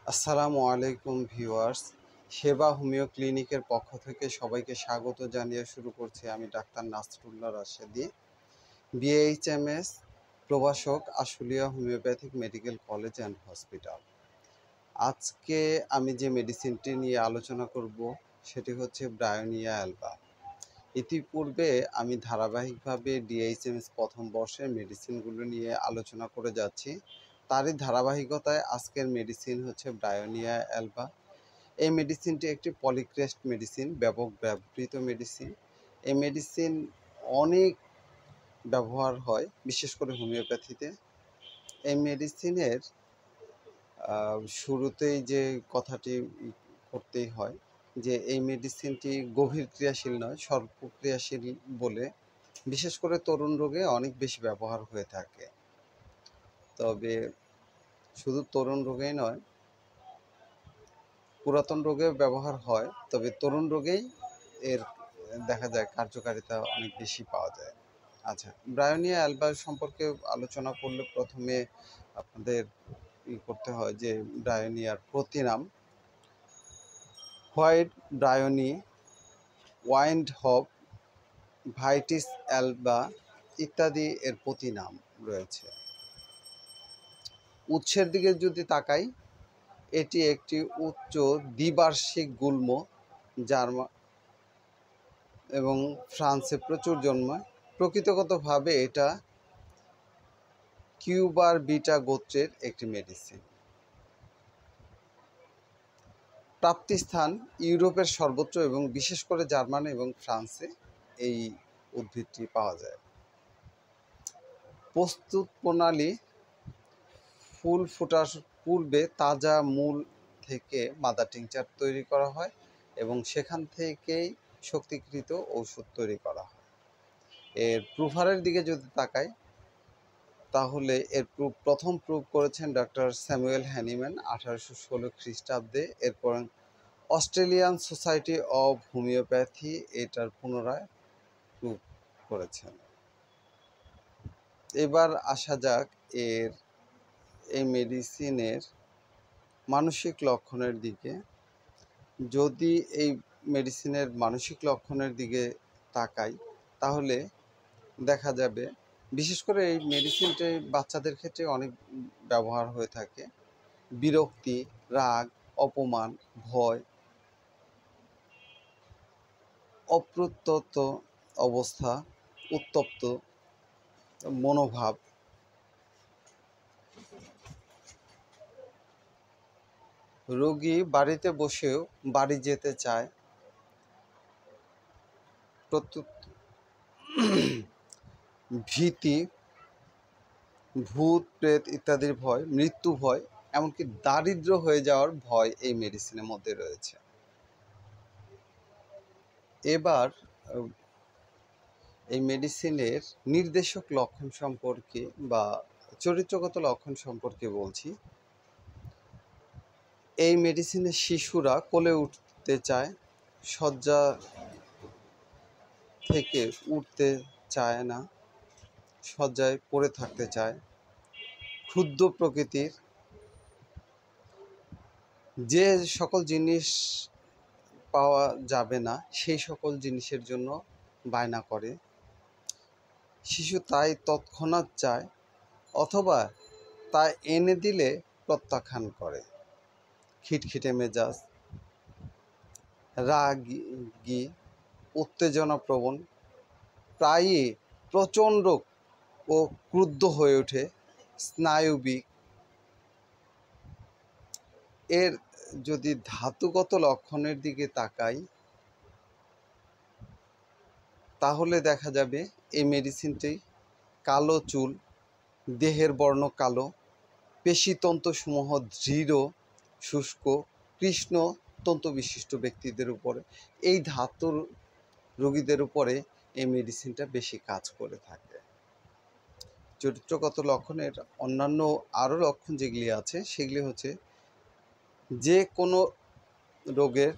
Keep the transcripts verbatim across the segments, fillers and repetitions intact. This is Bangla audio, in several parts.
আসসালামু আলাইকুম ভিউয়ার্স, সেবা হোমিও ক্লিনিকের পক্ষ থেকে সবাইকে স্বাগত জানিয়ে শুরু করছি আমি ডাক্তার নাসরুল্লাহ রাশেদি, বিএইচএমএস প্রভাষক, Ashulia homeopathic medical college and hospital. আজকে আমি যে মেডিসিনটি নিয়ে আলোচনা করব সেটি হচ্ছে ব্রায়োনিয়া অ্যালবা। ইতিপূর্বে আমি ধারাবাহিকভাবে ডিএইচএমএস প্রথম বর্ষের মেডিসিনগুলো নিয়ে আলোচনা করে যাচ্ছি। তারই ধারাবাহিকতায় আজকের মেডিসিন হচ্ছে ব্রায়োনিয়া অ্যালবা। এই মেডিসিনটি একটি পলিক্রেস্ট মেডিসিন, ব্যাপক ব্যবহৃত মেডিসিন। এই মেডিসিন অনেক ব্যবহার হয়, বিশেষ করে হোমিওপ্যাথিতে। এই মেডিসিনের শুরুতেই যে কথাটি করতেই হয় যে এই মেডিসিনটি গভীর ক্রিয়াশীল নয়, স্বল্প ক্রিয়াশীল বলে বিশেষ করে তরুণ রোগে অনেক বেশি ব্যবহার হয়ে থাকে। তবে শুধু তরুণ রোগেই নয়, পুরাতন রোগেও ব্যবহার হয়, তবে তরুণ রোগেই এর দেখা যায় কার্যকারিতা অনেক বেশি পাওয়া যায়। আচ্ছা, ব্রায়োনিয়া অ্যালবা সম্পর্কে আলোচনা করলে প্রথমে আপনাদের ই করতে হয় যে ব্রায়োনিয়ার প্রতিনাম white bryony, wild hop, vitis alba ইত্যাদি এর প্রতিনাম রয়েছে। উৎসের দিকে যদি তাকাই, এটি একটি উচ্চ দ্বিবার্ষিক গুল্ম, জার্মা এবং ফ্রান্সে প্রচুর জন্মায়। প্রকৃতিগতভাবে এটা কিউবার বিটা গোত্রের একটি মেডিসিন। প্রাপ্তিস্থান ইউরোপের সর্বত্র এবং বিশেষ করে জার্মানি এবং ফ্রান্সে এই উদ্ভিদটি পাওয়া যায়। প্রস্তুত প্রণালী: ফুল ফোটার পূর্বে তাজা মূল থেকে মাদার টিংচার তৈরি করা হয় এবং সেখান থেকেই শক্তিকৃত ঔষধ তৈরি করা হয়। এর প্রুফারের দিকে যদি তাকাই, তাহলে এর প্রুফ প্রথম প্রুফ করেছেন ডক্টর স্যামুয়েল হ্যানিম্যান আঠারোশো ষোলো খ্রিস্টাব্দে। এরপর অস্ট্রেলিয়ান সোসাইটি অব হোমিওপ্যাথি এটার পুনরায় প্রুফ করেছেন। এবার আসা যাক এর এই মেডিসিনের মানসিক লক্ষণের দিকে। যদি এই মেডিসিনের মানসিক লক্ষণের দিকে তাকাই, তাহলে দেখা যাবে বিশেষ করে এই মেডিসিনটি বাচ্চাদের ক্ষেত্রে অনেক ব্যবহার হয়ে থাকে। বিরক্তি, রাগ, অপমান, ভয়, অপ্রত্যত অবস্থা, উত্তপ্ত মনোভাব, রোগী বাড়িতে বসেও বাড়ি যেতে চায়, ভীতি, ভূত প্রেত ইত্যাদির ভয়, মৃত্যু ভয়, এমনকি দারিদ্র হয়ে যাওয়ার ভয় এই মেডিসিনের মধ্যে রয়েছে। এবার এই মেডিসিনের নির্দেশক লক্ষণ সম্পর্কে বা চরিত্রগত লক্ষণ সম্পর্কে বলছি। এই মেডিসিনের শিশুরা কোলে উঠতে চায়, শয্যা থেকে উঠতে চায় না, শয্যায় পড়ে থাকতে চায়, ক্ষুদ্র প্রকৃতির, যে সকল জিনিস পাওয়া যাবে না সেই সকল জিনিসের জন্য বায়না করে, শিশু তাই তৎক্ষণাৎ চায় অথবা তা এনে দিলে প্রত্যাখ্যান করে, খিটখিটে মেজাজ, রাগী, উত্তেজনাপ্রবণ, প্রায়ই প্রচণ্ড ও ক্রুদ্ধ হয়ে ওঠে, স্নায়বিক। এর যদি ধাতুগত লক্ষণের দিকে তাকাই, তাহলে দেখা যাবে এই মেডিসিনটি কালো চুল, দেহের বর্ণ কালো, পেশিতন্তুসমূহ দৃঢ়, শুষ্ক, কৃষ্ণ তন্তু বিশিষ্ট ব্যক্তিদের উপরে, এই ধাতুর রোগীদের উপরে এই মেডিসিনটা বেশি কাজ করে থাকে। চরিত্রগত লক্ষণের অন্যান্য আরও লক্ষণ যেগুলি আছে সেগুলি হচ্ছে যে কোনো রোগের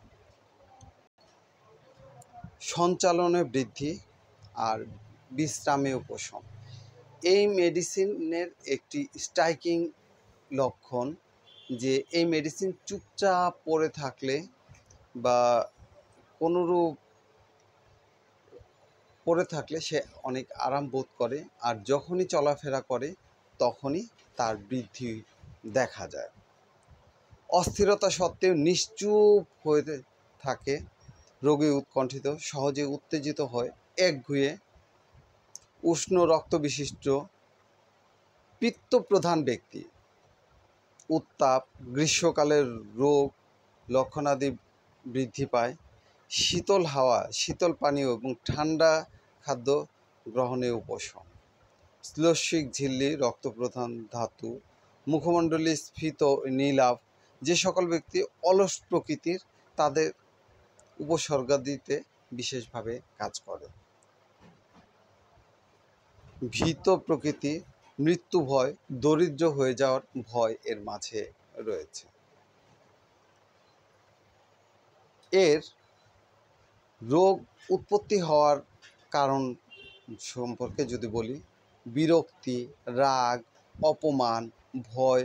সঞ্চালনে বৃদ্ধি আর বিশ্রামে উপশম। এই মেডিসিনের একটি স্ট্রাইকিং লক্ষণ যে এই মেডিসিন চুপচাপ পড়ে থাকলে বা কোনোরূপ পড়ে থাকলে সে অনেক আরাম বোধ করে, আর যখনই চলাফেরা করে তখনই তার বৃদ্ধি দেখা যায়। অস্থিরতা সত্ত্বেও নিশ্চুপ হয়ে থাকে, রোগী উৎকণ্ঠিত, সহজে উত্তেজিত হয়, একগুঁয়ে, উষ্ণ রক্ত বিশিষ্ট, পিত্তপ্রধান ব্যক্তি, উত্তাপ, গ্রীষ্মকালের রোগ লক্ষণাদি বৃদ্ধি পায়, শীতল হাওয়া, শীতল পানীয় এবং ঠান্ডা খাদ্য গ্রহণে উপশম, শ্লেষ্মিক ঝিল্লি, রক্তপ্রধান ধাতু, মুখমণ্ডলী স্ফীত নীলাভ। যে সকল ব্যক্তি অলস প্রকৃতির তাদের উপসর্গাদিতে বিশেষভাবে কাজ করে। ভীত প্রকৃতি, মৃত্যু ভয়, দরিদ্র হয়ে যাওয়ার ভয় এর মাঝে রয়েছে। এর রোগ উৎপত্তি হওয়ার কারণ সম্পর্কে যদি বলি, বিরক্তি, রাগ, অপমান, ভয়,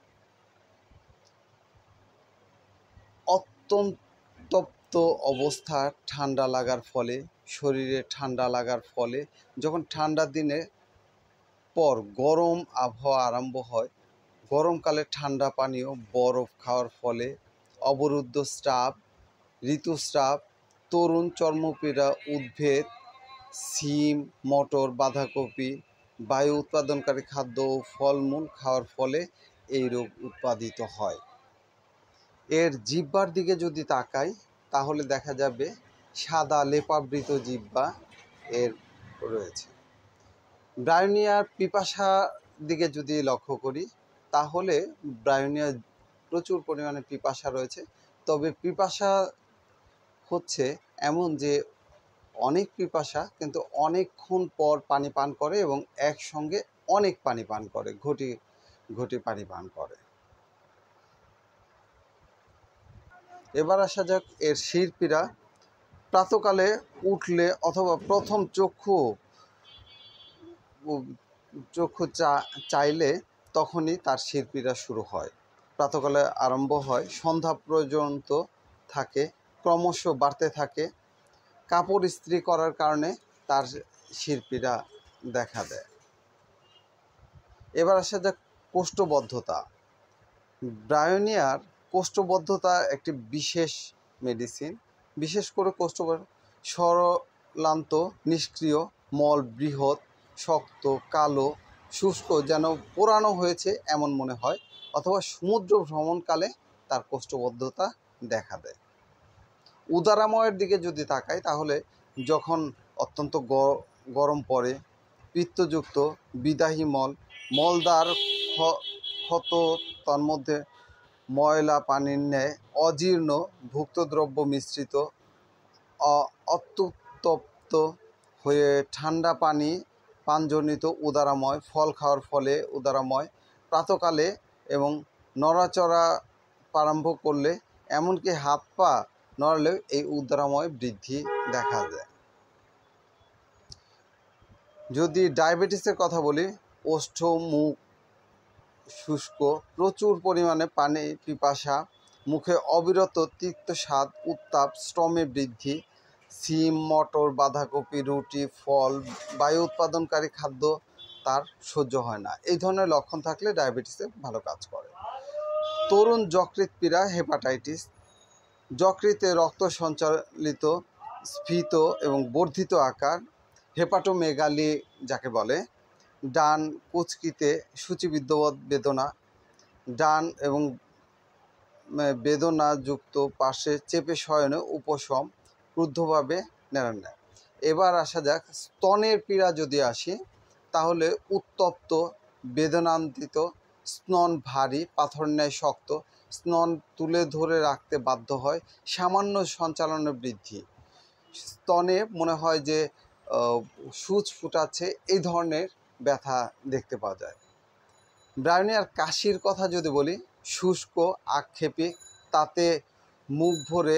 অত্যন্ত অবস্থা, ঠান্ডা লাগার ফলে, শরীরে ঠান্ডা লাগার ফলে, যখন ঠান্ডার দিনে পর গরম আবহাওয়া আরম্ভ হয়, গরমকালে ঠান্ডা পানীয়, বরফ খাওয়ার ফলে অবরুদ্ধ স্রাব, ঋতুস্রাব, তরুণ চর্মপীড়া, উদ্ভিদ, সিম, মটর, বাঁধাকপি, বায়ু উৎপাদনকারী খাদ্য ও ফলমূল খাওয়ার ফলে এই রোগ উৎপাদিত হয়। এর জিহ্বার দিকে যদি তাকাই তাহলে দেখা যাবে সাদা লেপাবৃত জিহ্বা এর রয়েছে। ব্রায়োনিয়ার পিপাসার দিকে যদি লক্ষ্য করি তাহলে ব্রায়োনিয়ার প্রচুর পরিমাণে পিপাসা রয়েছে, তবে পিপাসা হচ্ছে এমন যে অনেক পিপাসা কিন্তু অনেকক্ষণ পর পানি পান করে এবং একসঙ্গে অনেক পানি পান করে, ঘটি ঘটি পানি পান করে। এবার আসা যাক এর শিরপীড়া। প্রাতকালে উঠলে অথবা প্রথম চক্ষু চক্ষু চা চাইলে তখনই তার শিরপীড়া শুরু হয়। প্রাতকালে আরম্ভ হয়, সন্ধ্যা পর্যন্ত থাকে, ক্রমশ বাড়তে থাকে। কাপড় ইস্ত্রি করার কারণে তার শিরপীড়া দেখা দেয়। এবার আসা যাক কোষ্ঠবদ্ধতা। ব্রায়োনিয়ার কোষ্ঠবদ্ধতা একটি বিশেষ মেডিসিন। বিশেষ করে কোষ্ঠবদ্ধ সরলান্ত, নিষ্ক্রিয়, মল বৃহৎ, শক্ত, কালো, শুষ্ক, যেন পোড়ানো হয়েছে এমন মনে হয়, অথবা সমুদ্র ভ্রমণকালে তার কোষ্ঠবদ্ধতা দেখা দেয়। উদারাময়ের দিকে যদি তাকাই তাহলে যখন অত্যন্ত গরম পড়ে, পিত্তযুক্ত, বিদাহী মল, মলদ্বার ক্ষত, তার মধ্যে ময়লা পানির ন্যায়, অজীর্ণ, ভুক্তদ্রব্য মিশ্রিত, অত্যুত্তপ্ত হয়ে ঠান্ডা পানি পানজনিত উদারাময়, ফল খাওয়ার ফলে উদারাময়, প্রাতকালে এবং নড়াচড়া আরম্ভ করলে, এমনকি হাত পা নড়লেও এই উদারাময় বৃদ্ধি দেখা যায়। যদি ডায়াবেটিসের কথা বলি, ওষ্ঠ, মুখ শুষ্ক, প্রচুর পরিমাণে পানি পিপাসা, মুখে অবিরত তিক্ত স্বাদ, উত্তাপ, স্ট্রমে বৃদ্ধি, সিম, মটর, বাঁধাকপি, রুটি, ফল, বায়ু উৎপাদনকারী খাদ্য তার সহ্য হয় না। এই ধরনের লক্ষণ থাকলে ডায়াবেটিসে ভালো কাজ করে। তরুণ যকৃৎ পীড়া, হেপাটাইটিস, যকৃতে রক্ত সঞ্চালিত, স্ফীত এবং বর্ধিত আকার, হেপাটোমেগালি যাকে বলে, ডান কুচকিতে সূচিবিদ্যবৎ বেদনা, ডান এবং বেদনাযুক্ত পাশে চেপে শয়নে উপশম, ক্রুদ্ধভাবে নেড়া নেয়। এবার আসা যাক স্তনের পীড়া যদি আসি তাহলে উত্তপ্ত, বেদনান্তিত, স্তন ভারী, পাথর ন্যায় শক্ত, স্তন তুলে ধরে রাখতে বাধ্য হয়, সামান্য সঞ্চালনের বৃদ্ধি, স্তনে মনে হয় যে সূচ ফুটাচ্ছে, এই ধরনের ব্যথা দেখতে পাওয়া যায়। ব্রায়োনিয়ার কাশির কথা যদি বলি, শুষ্ক, আক্ষেপী, তাতে মুখ ভরে,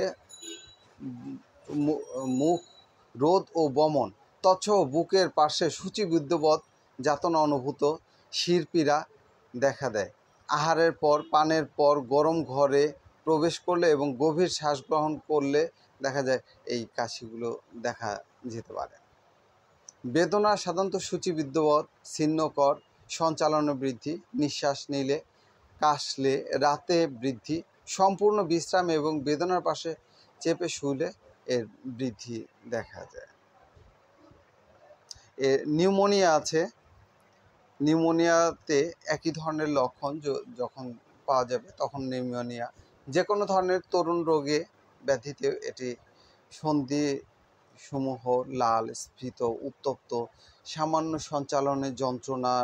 মুখ রোদ ও বমন, তৎসহ বুকের পার্শ্বে সূচিবিদ্যবৎ যাতনা অনুভূত, শিরপীড়া দেখা দেয়। আহারের পর, পানের পর গরম ঘরে প্রবেশ করলে এবং গভীর শ্বাস গ্রহণ করলে দেখা যায় এই কাশিগুলো দেখা যেতে পারে। বেদনা সাধারণত সূচিবিদ্যবৎ, ছিন্নকর, সঞ্চালনে বৃদ্ধি, নিঃশ্বাস নিলে, কাশলে, রাতে বৃদ্ধি, সম্পূর্ণ বিশ্রাম এবং বেদনার পাশে চেপে শুলে এর বৃদ্ধি দেখা যায়। এ নিউমোনিয়া আছে। নিউমোনিয়াতে একই ধরনের লক্ষণ যখন পাওয়া যাবে তখন নিউমোনিয়া। যে কোনো ধরনের তরুণ রোগে ব্যাধিতে এটি সন্ধি সমূহ লাল, স্ফীত, উত্তপ্ত, সামান্য সঞ্চালনে যন্ত্রণা,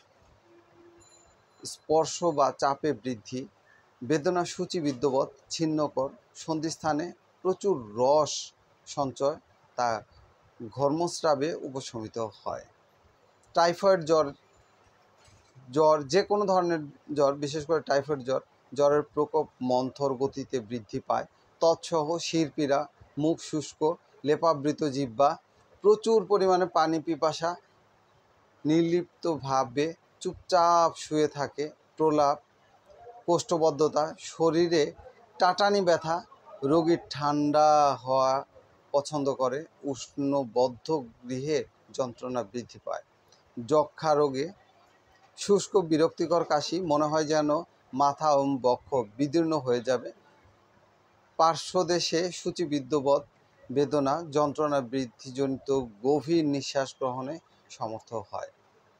স্পর্শ বা চাপে বৃদ্ধি, বেদনা সূচিবিদ্যবৎ, ছিন্নকর, সন্ধিস্থানে প্রচুর রস সঞ্চয়, তা ঘর্মস্রাবে উপশমিত হয়। টাইফয়েড জ্বর জ্বর যে কোনো ধরনের জ্বর, বিশেষ করে টাইফয়েড জ্বর, জ্বরের প্রকোপ মন্থর গতিতে বৃদ্ধি পায়। তৎসহ শিরপীড়া, মুখ শুষ্ক, লেপাবৃত জিহ্বা, প্রচুর পরিমাণে পানি পিপাসা, নির্লিপ্তভাবে চুপচাপ শুয়ে থাকে, প্রলাপ, কোষ্ঠবদ্ধতা, শরীরে টাটানি ব্যথা, রোগীর ঠান্ডা হওয়া পছন্দ করে, উষ্ণবদ্ধ গৃহে যন্ত্রণা বৃদ্ধি পায়। যক্ষা রোগে শুষ্ক বিরক্তিকর কাশি, মনে হয় যেন মাথা ও বক্ষ বিদীর্ণ হয়ে যাবে, পার্শ্বদেশে সূচিবিদ্যবৎ বেদনা, যন্ত্রণা বৃদ্ধিজনিত গভীর নিঃশ্বাস গ্রহণে সমর্থ হয়।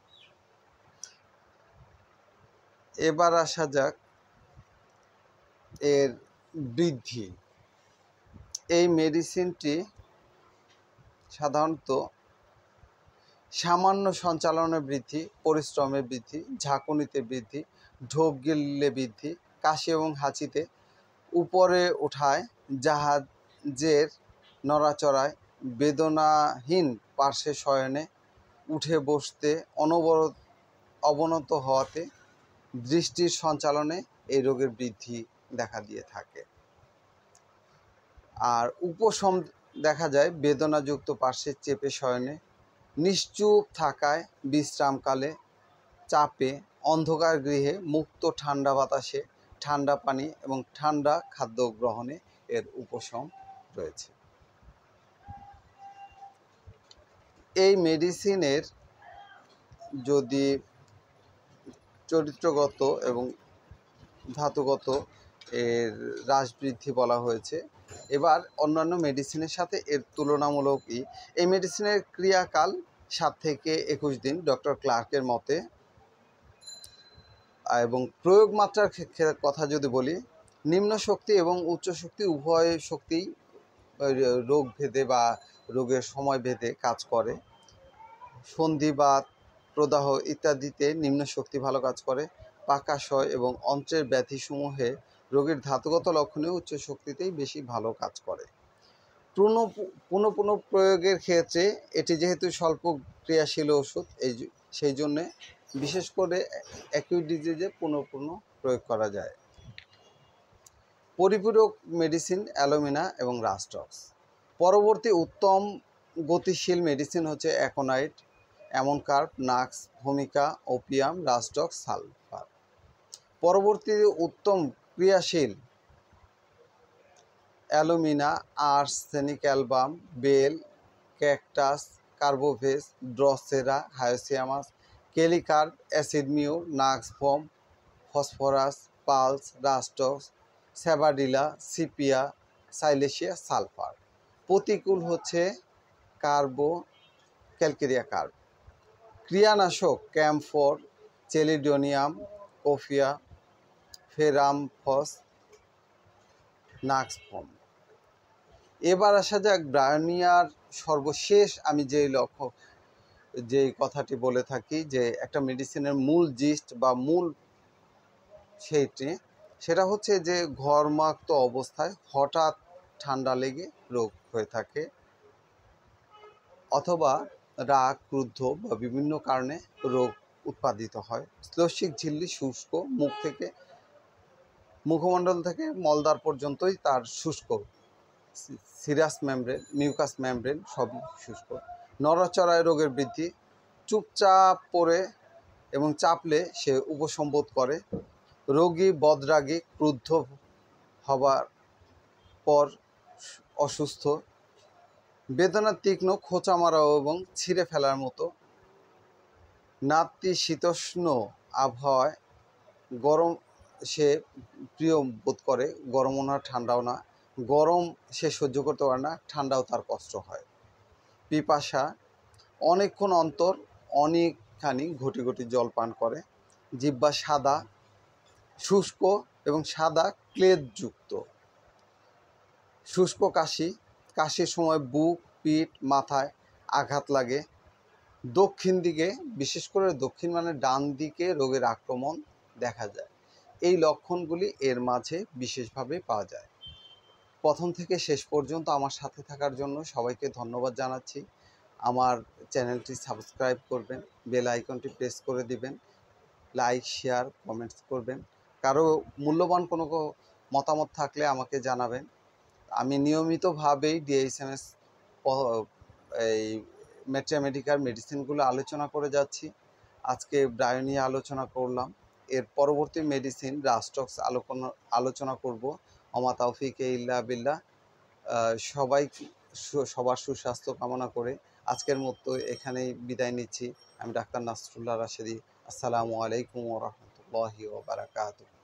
এবার আসা যাক এর বৃদ্ধি। এই মেডিসিনটি সাধারণত সামান্য সঞ্চালনে বৃদ্ধি, পরিশ্রমে বৃদ্ধি, ঝাঁকুনিতে বৃদ্ধি, ঢোক গিললে বৃদ্ধি, কাশি এবং হাঁচিতে, উপরে ওঠায়, জাহাজের নড়াচড়ায়, বেদনাহীন পার্শ্বে শয়নে, উঠে বসতে, অনবরত অবনত হওয়াতে, দৃষ্টির সঞ্চালনে এই রোগের বৃদ্ধি দেখা দিয়ে থাকে। আর উপশম দেখা যায় বেদনাযুক্ত পার্শ্বে চেপে শয়নে, নিশ্চুপ থাকায়, বিশ্রামকালে, চাপে, অন্ধকার গৃহে, মুক্ত ঠান্ডা বাতাসে, ঠান্ডা পানি এবং ঠান্ডা খাদ্য গ্রহণে এর উপশম রয়েছে। এই মেডিসিনের যদি চরিত্রগত এবং ধাতুগত এর হ্রাস বৃদ্ধি বলা হয়েছে। এবার অন্যান্য মেডিসিনের সাথে এর তুলনামূলকই এই মেডিসিনের ক্রিয়াকাল সাত থেকে একুশ দিন ডক্টর ক্লার্কের মতে, এবং প্রয়োগ মাত্রার কথা যদি বলি, নিম্ন শক্তি এবং উচ্চ শক্তি উভয় শক্তি রোগ ভেদে বা রোগের সময় ভেদে কাজ করে। সন্ধিবাত, প্রদাহ ইত্যাদিতে নিম্ন শক্তি ভালো কাজ করে। পাকাশয় এবং অন্ত্রের ব্যাধিসমূহে রোগীর ধাতুগত লক্ষণে উচ্চ শক্তিতেই বেশি ভালো কাজ করে। পুনঃ পুনঃ পুনঃ প্রয়োগের ক্ষেত্রে এটি যেহেতু স্বল্প ক্রিয়াশীল ওষুধ, এই সেই জন্যে বিশেষ করে অ্যাকিউট ডিজিজে পুনঃ পুনঃ প্রয়োগ করা যায়। পরিপূরক মেডিসিন অ্যালোমিনা এবং রাস্টক্স। পরবর্তী উত্তম গতিশীল মেডিসিন হচ্ছে অ্যাকোনাইট, অ্যামনকার্প, নাক্স, ভূমিকা, ওপিয়াম, রাস্টক্স, সালফার। পরবর্তী উত্তম ক্রিয়াশীল alumina, arsenic album, bell, cactus, carbo veg, drosera, hyoscyamus, kali carb, acid mur, nux vom, phosphorus, puls, rhus tox, sabadilla, sepia, silicea, sulphur. প্রতিকূল হচ্ছে কার্বো ক্যালকেরিয়া কার্ব। ক্রিয়ানাশক camphor, chelidonium, coffea, ferrum phos, nux vom. এবার আসা যাক ব্রায়োনিয়ার সর্বশেষ আমি যেই লক্ষ্য যেই কথাটি বলে থাকি যে একটা মেডিসিনের মূল জিস্ট বা মূল সেইটি, সেটা হচ্ছে যে ঘর্মাক্ত অবস্থায় হঠাৎ ঠান্ডা লেগে রোগ হয়ে থাকে, অথবা রাগ, ক্রুদ্ধ বা বিভিন্ন কারণে রোগ উৎপাদিত হয়। শ্লেষ্মিক ঝিল্লি শুষ্ক, মুখ থেকে মুখমণ্ডল থেকে মলদ্বার পর্যন্তই তার শুষ্ক, সিরাস মেমব্রেন, মিউকাস মেমব্রেন সবই শুষ্ক। নড়াচড়ায় রোগের বৃদ্ধি, চুপচাপ পড়ে এবং চাপলে সে উপসম্বোধ করে, রোগী বদরাগী, ক্রুদ্ধ হবার পর অসুস্থ, বেদনা তীক্ষ্ণ, খোঁচা মারা এবং ছিঁড়ে ফেলার মতো, নাতিশীতোষ্ণ আবহাওয়ায় গরম সে প্রিয় বোধ করে, গরমও না ঠান্ডাও না, গরম সে সহ্য করতে পারে না, ঠান্ডাও তার কষ্ট হয়। পিপাসা, অনেকক্ষণ অন্তর অনেকখানি ঘটি ঘটি জল পান করে। জিহ্বা সাদা, শুষ্ক এবং সাদা ক্লেদযুক্ত। শুষ্ক কাশি, কাশির সময় বুক, পিঠ, মাথায় আঘাত লাগে। দক্ষিণ দিকে, বিশেষ করে দক্ষিণ মানে ডান দিকে রোগের আক্রমণ দেখা যায়। এই লক্ষণগুলি এর মাঝে বিশেষভাবে পাওয়া যায়। প্রথম থেকে শেষ পর্যন্ত আমার সাথে থাকার জন্য সবাইকে ধন্যবাদ জানাচ্ছি। আমার চ্যানেলটি সাবস্ক্রাইব করবেন, বেল আইকনটি প্রেস করে দিবেন, লাইক, শেয়ার, কমেন্টস করবেন। কারো মূল্যবান কোনো মতামত থাকলে আমাকে জানাবেন। আমি নিয়মিতভাবেই ডিএইচএমএস এই ম্যাথমেটিক্যাল মেডিসিনগুলো আলোচনা করে যাচ্ছি। আজকে ব্রায়োনিয়া আলোচনা করলাম। এর পরবর্তী মেডিসিন রাস্টক্স আলোচনা আলোচনা করব। ওমা তাওফিকে ইল্লা বিল্লাহ। সবাই সবার সুস্বাস্থ্য কামনা করে আজকের মতো এখানেই বিদায় নিচ্ছি। আমি ডাক্তার নাসরুল্লাহ রাশেদি। আসসালামু আলাইকুম ওয়া রাহমাতুল্লাহি ওয়া বারাকাতুহু।